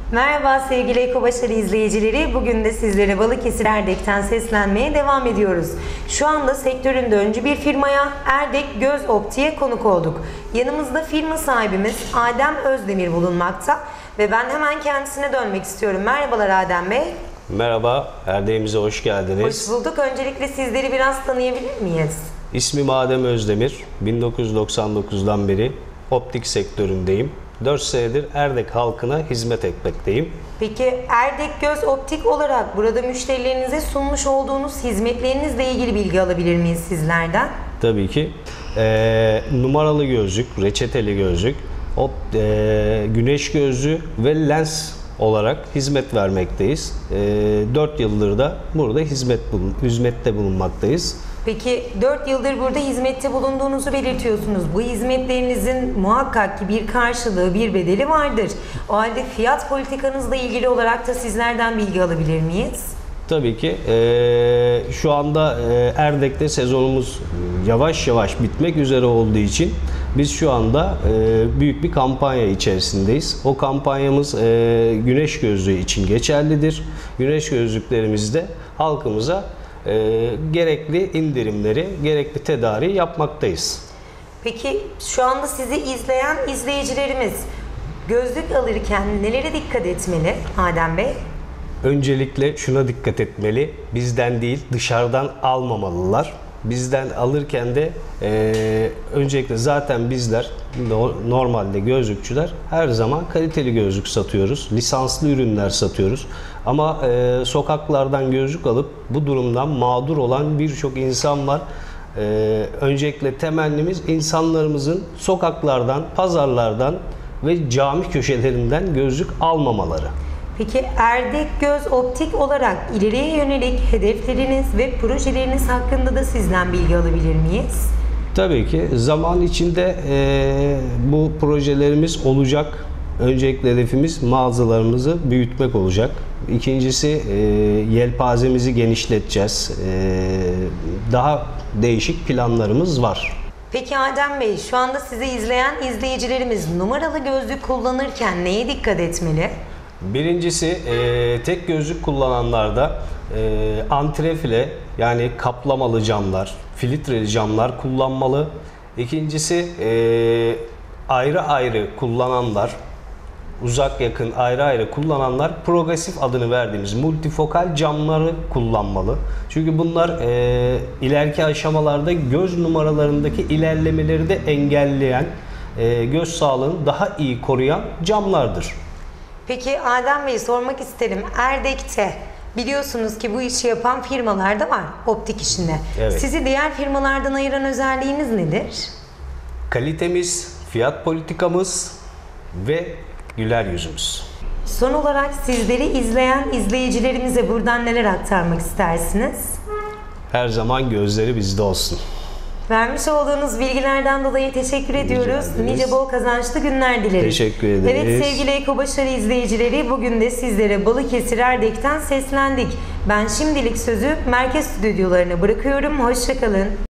Merhaba sevgili Ekobaşarı izleyicileri. Bugün de sizlere Balıkesir Erdek'ten seslenmeye devam ediyoruz. Şu anda sektörün öncü bir firmaya Erdek Göz Optik'e konuk olduk. Yanımızda firma sahibimiz Adem Özdemir bulunmakta ve ben hemen kendisine dönmek istiyorum. Merhabalar Adem Bey. Merhaba, Erdek'imize hoş geldiniz. Hoş bulduk. Öncelikle sizleri biraz tanıyabilir miyiz? İsmim Adem Özdemir. 1999'dan beri optik sektöründeyim. 4 senedir Erdek halkına hizmet etmekteyim. Peki Erdek Göz Optik olarak burada müşterilerinize sunmuş olduğunuz hizmetlerinizle ilgili bilgi alabilir miyiz sizlerden? Tabii ki. Numaralı gözlük, reçeteli gözlük, güneş gözlüğü ve lens olarak hizmet vermekteyiz. 4 yıldır da burada hizmette bulunmaktayız. Peki 4 yıldır burada hizmette bulunduğunuzu belirtiyorsunuz. Bu hizmetlerinizin muhakkak ki bir karşılığı, bir bedeli vardır. O halde fiyat politikanızla ilgili olarak da sizlerden bilgi alabilir miyiz? Tabii ki. Şu anda Erdek'te sezonumuz yavaş yavaş bitmek üzere olduğu için biz şu anda büyük bir kampanya içerisindeyiz. O kampanyamız güneş gözlüğü için geçerlidir. Güneş gözlüklerimizde halkımıza gerekli indirimleri, gerekli tedariği yapmaktayız. Peki şu anda sizi izleyen izleyicilerimiz gözlük alırken nelere dikkat etmeli Adem Bey? Öncelikle şuna dikkat etmeli, bizden değil dışarıdan almamalılar. Bizden alırken de öncelikle zaten bizler normalde gözlükçüler her zaman kaliteli gözlük satıyoruz. Lisanslı ürünler satıyoruz. Ama sokaklardan gözlük alıp bu durumdan mağdur olan birçok insan var. Öncelikle temennimiz insanlarımızın sokaklardan, pazarlardan ve cami köşelerinden gözlük almamaları. Peki Erdek Göz Optik olarak ileriye yönelik hedefleriniz ve projeleriniz hakkında da sizden bilgi alabilir miyiz? Tabii ki zaman içinde bu projelerimiz olacak. Öncelikle hedefimiz mağazalarımızı büyütmek olacak. İkincisi yelpazemizi genişleteceğiz. Daha değişik planlarımız var. Peki Adem Bey, şu anda sizi izleyen izleyicilerimiz numaralı gözlük kullanırken neye dikkat etmeli? Birincisi tek gözlük kullananlarda antrefile yani kaplamalı camlar, filtreli camlar kullanmalı. İkincisi ayrı ayrı kullananlar, uzak yakın ayrı ayrı kullananlar progresif adını verdiğimiz multifokal camları kullanmalı. Çünkü bunlar ileriki aşamalarda göz numaralarındaki ilerlemeleri de engelleyen, göz sağlığını daha iyi koruyan camlardır. Peki Adem Bey, sormak isterim. Erdek'te biliyorsunuz ki bu işi yapan firmalar da var optik işinde. Evet. Sizi diğer firmalardan ayıran özelliğiniz nedir? Kalitemiz, fiyat politikamız ve güler yüzümüz. Son olarak sizleri izleyen izleyicilerimize buradan neler aktarmak istersiniz? Her zaman gözleri bizde olsun. Vermiş olduğunuz bilgilerden dolayı teşekkür ediyoruz. Nice bol kazançlı günler dileriz. Teşekkür ederiz. Evet sevgili Ekobaşarı izleyicileri, bugün de sizlere Balıkesir Erdek'ten seslendik. Ben şimdilik sözü merkez stüdyolarına bırakıyorum. Hoşça kalın.